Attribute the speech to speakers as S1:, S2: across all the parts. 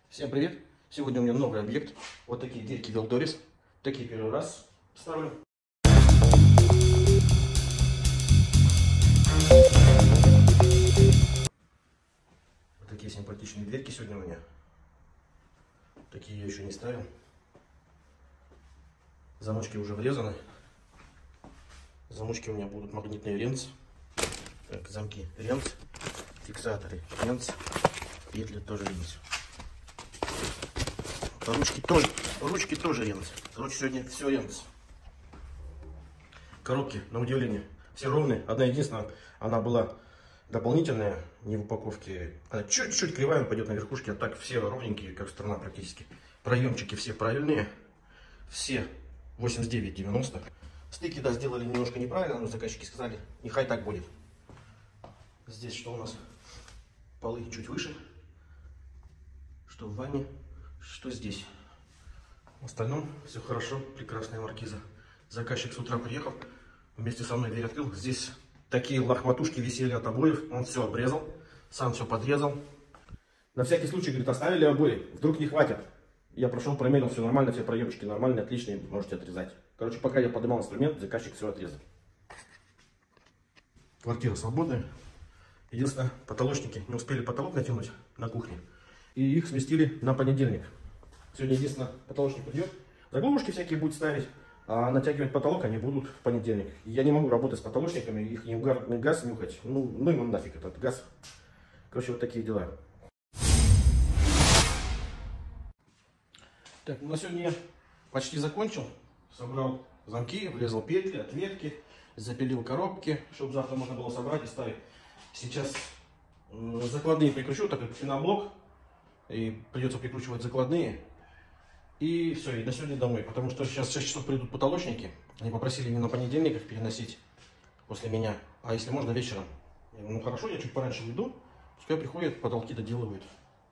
S1: Всем привет! Сегодня у меня новый объект. Вот такие дверки Велдорис. Такие первый раз ставлю. Вот такие симпатичные дверки сегодня у меня. Такие я еще не ставил. Замочки уже врезаны. Замочки у меня будут магнитные ренц. Так, замки ренц. Фиксаторы ренц. Петли тоже ренц. Ручки тоже ренц. Короче, сегодня все ренц. Коробки, на удивление, все ровные. Одна единственная, она была дополнительная, не в упаковке. Она чуть-чуть кривая, пойдет на верхушке, а так все ровненькие, как сторона практически. Проемчики все правильные. Все 89-90. Стыки, да, сделали немножко неправильно, но заказчики сказали, нехай так будет. Здесь что у нас? Полы чуть выше. Что в ванне, что здесь. В остальном все хорошо, прекрасная маркиза. Заказчик с утра приехал, вместе со мной дверь открыл. Здесь такие лохматушки висели от обоев, он все обрезал, сам все подрезал. На всякий случай, говорит, оставили обои, вдруг не хватит. Я прошел, промерил, все нормально, все проемчики нормальные, отличные, можете отрезать. Короче, пока я поднимал инструмент, заказчик все отрезал. Квартира свободная. Единственное, потолочники не успели потолок натянуть на кухне. И их сместили на понедельник. Сегодня единственное, потолочник придет. Заглушки всякие будет ставить, а натягивать потолок они будут в понедельник. Я не могу работать с потолочниками, их не угарный газ нюхать. Ну ему нафиг этот газ. Короче, вот такие дела. Так, на сегодня я почти закончил. Собрал замки, врезал петли, ответки, запилил коробки, чтобы завтра можно было собрать и ставить. Сейчас закладные прикручу, так как пеноблок. И придется прикручивать закладные. И все, и до сегодня домой. Потому что сейчас в 6 часов придут потолочники. Они попросили не на понедельник их переносить после меня, а если можно вечером. Я говорю, ну хорошо, я чуть пораньше уйду. Пускай приходят, потолки доделывают.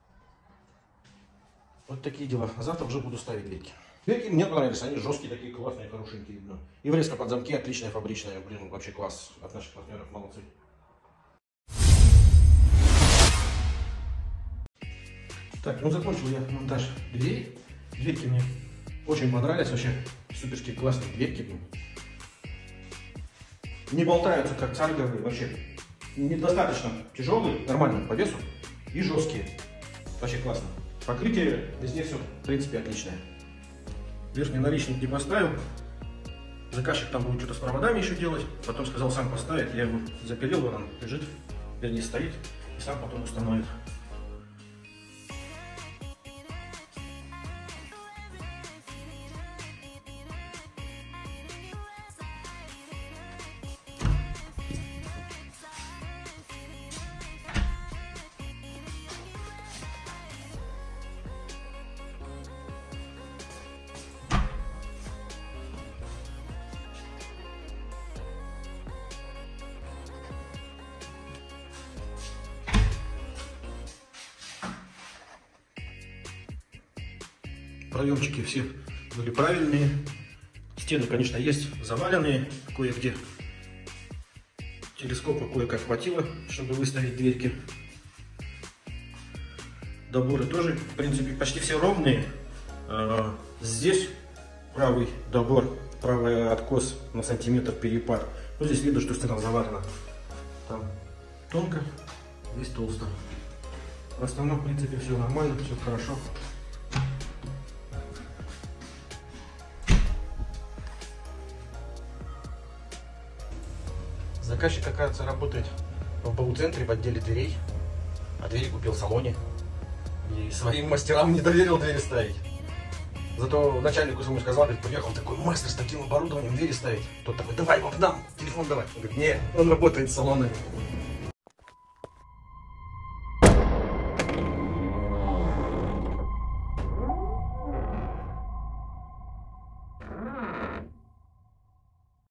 S1: Вот такие дела. А завтра уже буду ставить дверки. Дверки мне понравились, они жесткие, такие классные, хорошенькие. Видно. И врезка под замки отличная, фабричная. Блин, вообще класс от наших партнеров, молодцы. Так, ну закончил я монтаж дверей. Дверки мне очень понравились, вообще суперские классные дверки. Не болтаются, как царговые, вообще недостаточно тяжелые, нормально по весу и жесткие. Вообще классно. Покрытие везде все, в принципе, отличное. Верхний наличник не поставил. Заказчик там будет что-то с проводами еще делать. Потом сказал сам поставить. Я его запилил, он лежит, вернее стоит, и сам потом установит. Проемчики все были правильные. Стены, конечно, есть заваленные кое-где. Телескопа кое-как хватило, чтобы выставить дверки. Доборы тоже, в принципе, почти все ровные. Здесь правый добор, правый откос на сантиметр перепад. Ну, здесь видно, что стена завалена. Там тонко, здесь толсто. В основном, в принципе, все нормально, все хорошо. Заказчик, оказывается, работает в БУ-центре в отделе дверей, а двери купил в салоне. И своим мастерам не доверил двери ставить. Зато начальнику своему сказал, говорит, приехал такой мастер с таким оборудованием двери ставить. Тот такой, давай его к нам, телефон давай. Он говорит, нет, он работает в салоне.